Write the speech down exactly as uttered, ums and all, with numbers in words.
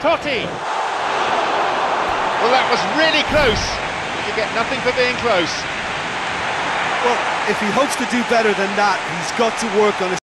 Totti. Well, that was really close. You get nothing for being close. Well, if he hopes to do better than that, he's got to work on his